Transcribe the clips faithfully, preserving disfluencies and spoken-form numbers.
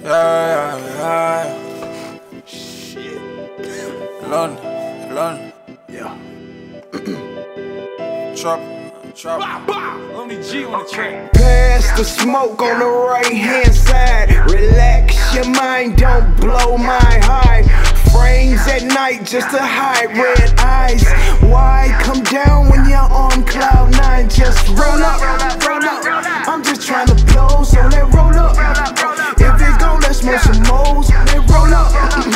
Yeah, yeah, yeah. Shit. London, London. Yeah. Trap, trap. Only G on the track. Pass the smoke on the right hand side. Relax your mind, don't blow my high. Frames at night just to hide red eyes. Why come down when you're on cloud nine? Just roll up, roll up. I'm just trying to blow, so let roll up. If it go, let's smoke some moles. Let roll up.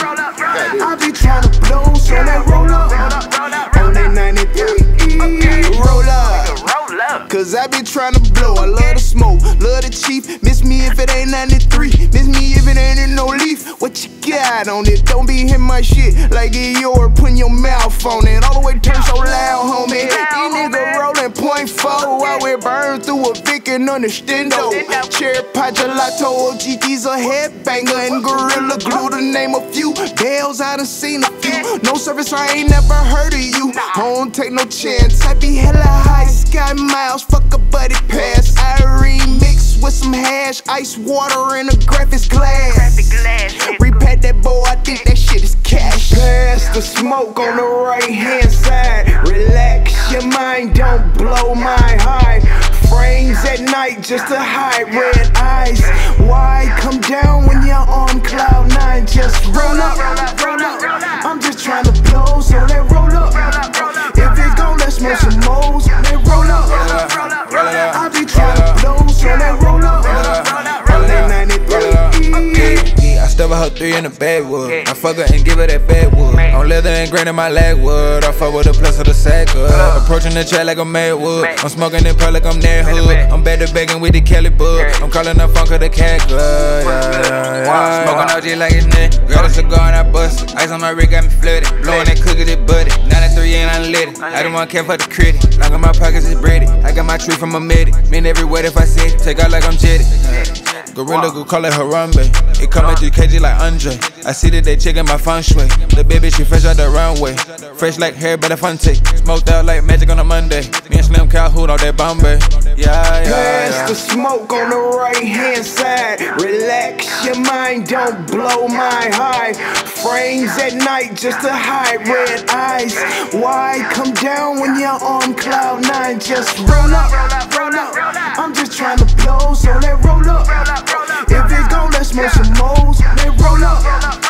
I be trying to blow, so let roll up. On that ninety-three, roll up. Cause I be trying to blow, I love the smoke, love the chief. Miss me if it ain't ninety-three, miss me if it ain't in no leaf. What you got on it? Don't be hitting my shit like it yours, putting your mouth on it. All the way turn so loud, homie. These niggas rolling point four, I will burn through a Vic and understando. Cherry pie gelato, O G D's a headbanger, and Gorilla Glue to name a few. Bells, I done seen a few. No service, I ain't never heard of you. I don't take no chance, I be hella high. Sky miles, fuck a buddy pass. I remix with some hash, ice water in a graphics glass. Repack that boy, I think that shit is cash. Pass the smoke on the right hand side. Relax your mind, don't blow my high. Frames at night just to hide red eyes. Why come down when you're on cloud nine? Just roll up, roll up. I'm just trying to blow, so let roll up. If it go, let's smoke some moles. Let roll up. I be trying to blow, so let roll up. On that ninety-three. I stuff her three in the backwood. I fuck her and give her that backwood. On leather and grain in my leg wood. I fuck with the plus of the sack good. Approaching the track like I'm mad wood. I'm smoking in pearl like I'm that hood. I'm back to begging with the Kelly bug. I'm calling the funk of the cat glove. Yeah, yeah, yeah. Smoking O G like it's nothing. Got a cigar and I bust it. Ice on my rig got me flooded. Blowing that cookie, that buddy. ninety-three and I lit it. I don't want care for the credit. Long in my pockets is bready. I got my tree from a midi. Mean every word if I say it. Take out like I'm jetty. Gorilla go call it Harambe. It come at three K G like Andre. I see that they checking my feng shui. The baby, she fresh out the runway. Fresh like hair, but a fun take. Smoked out like magic on a Monday. Me and Slim Calhoun on that Bombay. Yeah, yeah, Pass yeah. the smoke on the right hand side. Relax your mind, don't blow my high. Frames at night just to hide red eyes. Why come down when you're on cloud nine? Just roll up, roll up. I'm just trying to blow, so let roll up. If it go, let's smoke some moles. Let roll up.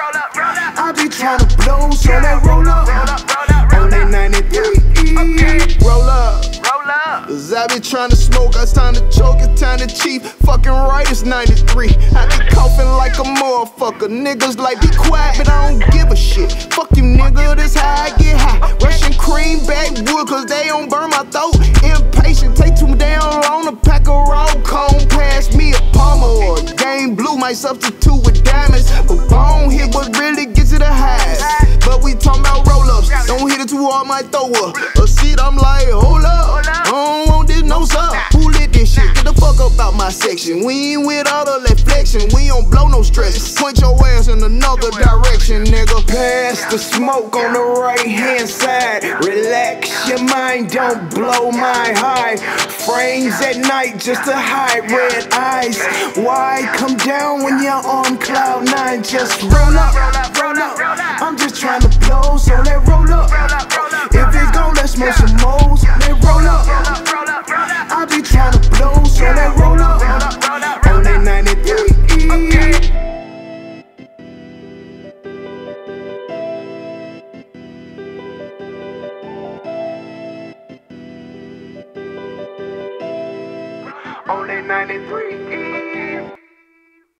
I be trying to blow, so let roll up. On that ninety-three, roll up. Cause I be trying to smoke, it's time to choke, it's time to cheat. Fucking right, it's ninety-three. I be coughing like a motherfucker. Niggas like, be quiet, but I don't give a shit. Fuck you, nigga, this how I get high. Russian cream backwood, cause they don't burn my throat. Impatient, take too damn long to pack a raw cone. Pass me a Palmer or a Game Blue, might substitute with diamonds. But bone hit what really gets you the highs. But we talking about roll-ups, don't hit it too hard, might throw up. A seat, I'm like, hold up. I don't want this, no sir. Who lit this shit? Get the fuck up out my section. We ain't with all the flexion. We don't blow no stress. Point your ass in another direction, nigga. Pass the smoke on the right hand side. Relax your mind, don't blow my high. Frames at night just to hide red eyes. Why come down when you're on cloud nine? Just roll up, roll up. I'm just trying to blow, so let roll up. If it go, let's smoke some moles. Let roll up. I be trying to blow, so let roll up. On that ninety-three. On that ninety-three.